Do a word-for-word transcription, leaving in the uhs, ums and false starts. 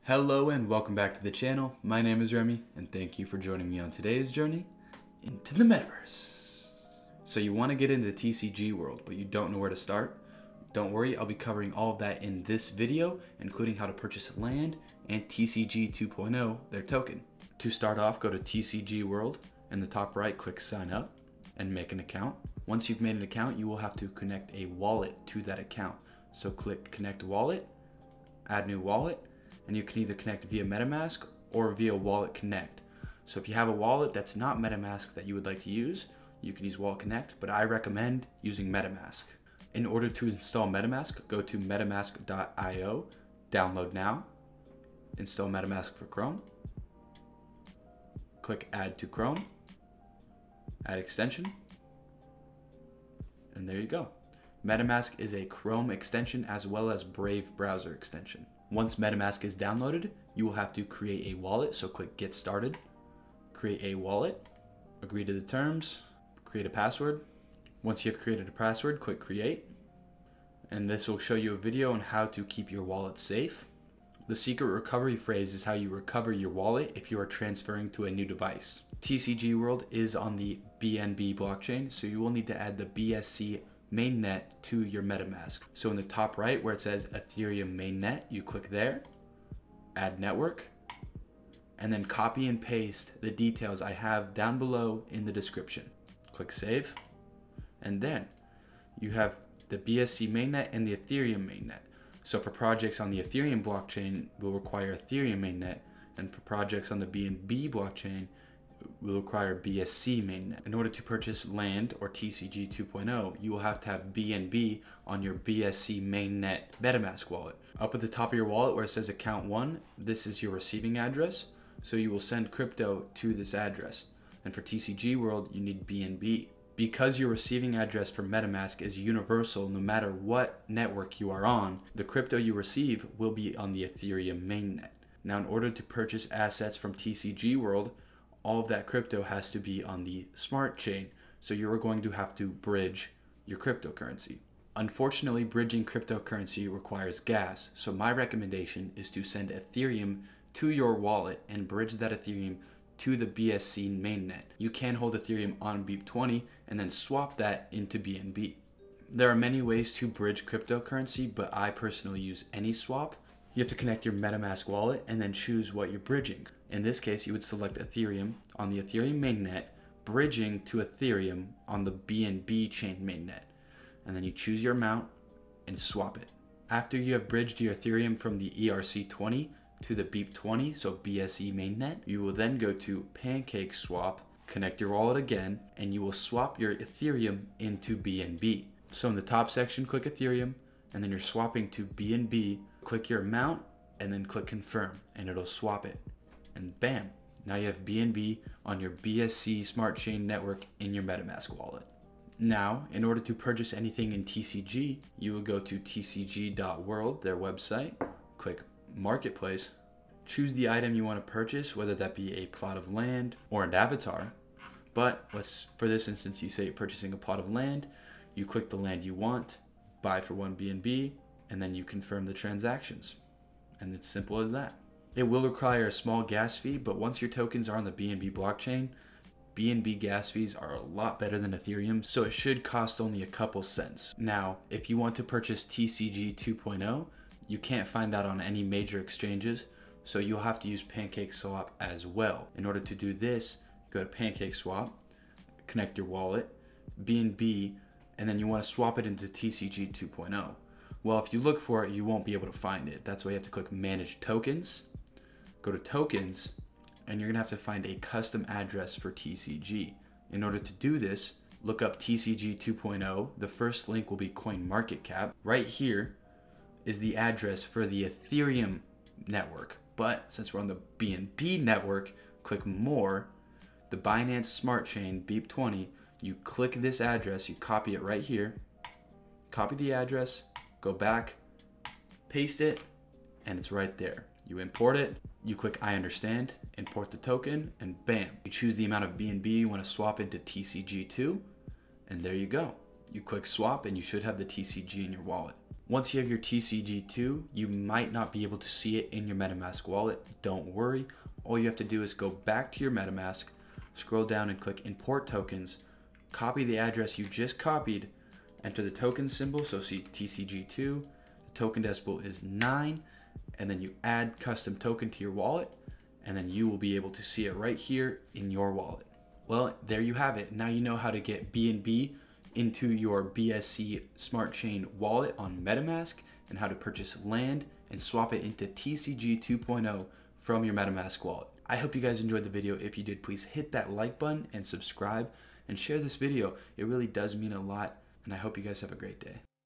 Hello and welcome back to the channel. My name is Remy and thank you for joining me on today's journey into the Metaverse. So you want to get into the T C G world, but you don't know where to start? Don't worry, I'll be covering all of that in this video, including how to purchase land and T C G two point oh, their token. To start off, go to T C G World. In the top right, click sign up and make an account. Once you've made an account, you will have to connect a wallet to that account. So click connect wallet, add new wallet, and you can either connect via MetaMask or via Wallet Connect. So if you have a wallet that's not MetaMask that you would like to use, you can use Wallet Connect, but I recommend using MetaMask. In order to install MetaMask, go to metamask dot i o, download now, install MetaMask for Chrome, click add to Chrome, add extension, and there you go. MetaMask is a Chrome extension as well as Brave browser extension. Once MetaMask is downloaded, you will have to create a wallet. So click get started, create a wallet, agree to the terms, create a password. Once you have created a password, click create. And this will show you a video on how to keep your wallet safe. The secret recovery phrase is how you recover your wallet if you are transferring to a new device. T C G World is on the B N B blockchain, so you will need to add the B S C Mainnet to your MetaMask. So in the top right where it says Ethereum Mainnet, you click there, add network, and then copy and paste the details I have down below in the description. Click save, and then you have the B S C Mainnet and the Ethereum Mainnet. So for projects on the Ethereum blockchain, will require Ethereum Mainnet, and for projects on the B N B blockchain, will require B S C Mainnet. In order to purchase land or T C G two point oh, you will have to have B N B on your B S C Mainnet MetaMask wallet. Up at the top of your wallet where it says account one, this is your receiving address. So you will send crypto to this address. And for T C G World, you need B N B. Because your receiving address for MetaMask is universal no matter what network you are on, the crypto you receive will be on the Ethereum Mainnet. Now, in order to purchase assets from T C G World, all of that crypto has to be on the smart chain. So you're going to have to bridge your cryptocurrency. Unfortunately, bridging cryptocurrency requires gas. So my recommendation is to send Ethereum to your wallet and bridge that Ethereum to the B S C mainnet. You can hold Ethereum on B E P twenty and then swap that into B N B. There are many ways to bridge cryptocurrency, but I personally use AnySwap. You have to connect your MetaMask wallet and then choose what you're bridging. In this case, you would select Ethereum on the Ethereum mainnet, bridging to Ethereum on the B N B chain mainnet. And then you choose your amount and swap it. After you have bridged your Ethereum from the E R C twenty to the B E P twenty, so B S C mainnet, you will then go to Pancake Swap, connect your wallet again, and you will swap your Ethereum into B N B. So in the top section, click Ethereum, and then you're swapping to B N B, click your amount, and then click confirm, and it'll swap it. And bam, now you have B N B on your B S C Smart Chain network in your MetaMask wallet. Now, in order to purchase anything in T C G, you will go to T C G dot world, their website, click Marketplace, choose the item you want to purchase, whether that be a plot of land or an avatar. But let's, for this instance, you say you're purchasing a plot of land, you click the land you want, buy for one B N B, and then you confirm the transactions. And it's simple as that. It will require a small gas fee, but once your tokens are on the B N B blockchain, B N B gas fees are a lot better than Ethereum, so it should cost only a couple cents. Now, if you want to purchase T C G two point oh, you can't find that on any major exchanges, so you'll have to use Pancake Swap as well. In order to do this, go to Pancake Swap, connect your wallet, B N B, and then you want to swap it into T C G two point oh. Well, if you look for it, you won't be able to find it. That's why you have to click Manage Tokens, go to Tokens, and you're gonna have to find a custom address for T C G. In order to do this, look up T C G two point oh. The first link will be CoinMarketCap. Right here is the address for the Ethereum network. But since we're on the B N B network, click More, the Binance Smart Chain B E P twenty, you click this address, you copy it right here, copy the address, go back, paste it, and it's right there. You import it, you click I understand, import the token, and bam. You choose the amount of B N B you want to swap into T C G two, and there you go. You click swap and you should have the T C G in your wallet. Once you have your T C G two, you might not be able to see it in your MetaMask wallet. Don't worry. All you have to do is go back to your MetaMask, scroll down and click Import Tokens, copy the address you just copied, enter the token symbol, so see T C G two, the token decimal is nine, and then you add custom token to your wallet, and then you will be able to see it right here in your wallet. Well, there you have it. Now you know how to get B N B into your B S C Smart Chain wallet on MetaMask, and how to purchase land and swap it into T C G two point oh from your MetaMask wallet. I hope you guys enjoyed the video. If you did, please hit that like button and subscribe and share this video. It really does mean a lot, and I hope you guys have a great day.